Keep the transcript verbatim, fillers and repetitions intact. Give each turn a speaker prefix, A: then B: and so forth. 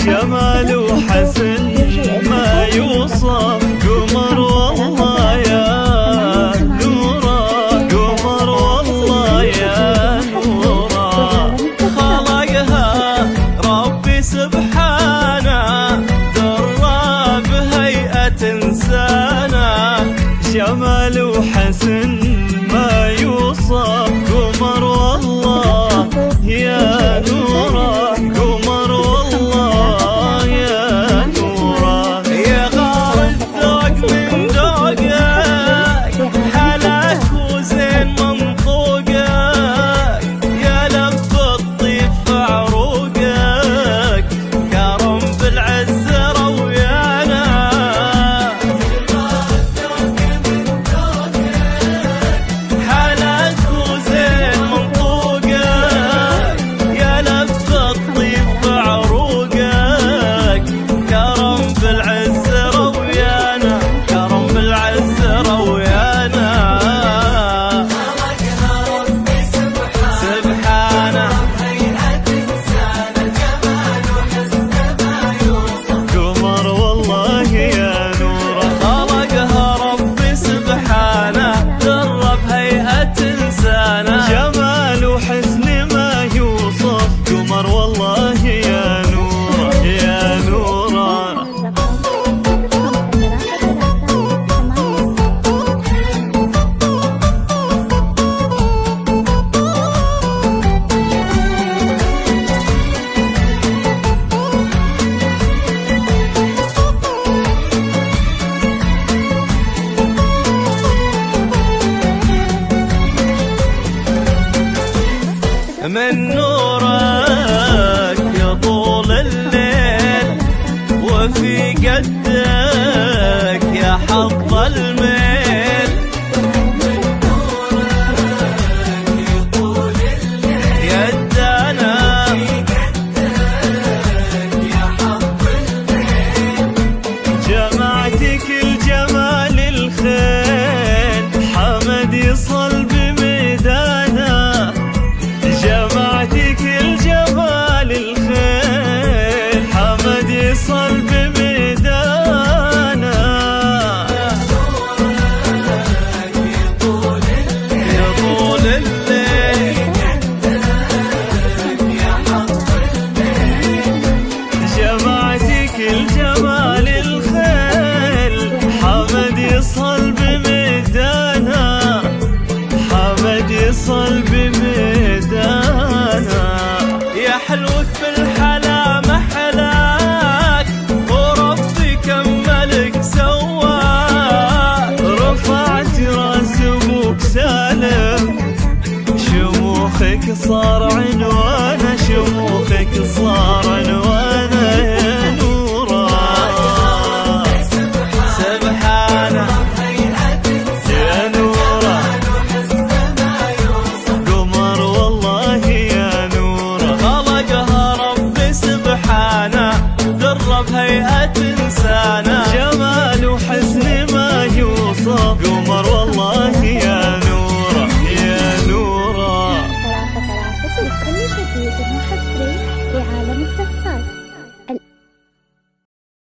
A: جمال وحسن ما يوصف، قمر والله يا نورا، قمر والله يا نورا. خلقها ربي سبحانه درى بهيئة إنسانه، جمال وحسن ما يوصف، قمر والله يا نورا، قمر والله يا نورا. يا غار الذوق من ذوقك، حلاك وزين منطوقك، يا لب الطيب في عروقك، كرم بالعز رويانا. حلاك وزين منطوقك، يا لب الطيب في عروقك، كرم بالعز رويانا، كرم بالعز رويانا. خلقها ربي سبحانه هيئة إنسانه، جمال وحسن ما يوصف، قمر والله يا نورا. خلقها ربي سبحانه درى بهيئة إنسانه، جمال وحسن ما يوصف، قمر والله يا نورا يا نورا. من نورك يطول الليل، وفي قدك يا حظ الميل. من نورك يطول الليل، يدانا في قدك يا حظ الميل. جمعتك الجمال الخيل، حمد يصل بميدانه، جمعتك الجمال الخيل، حمد يصل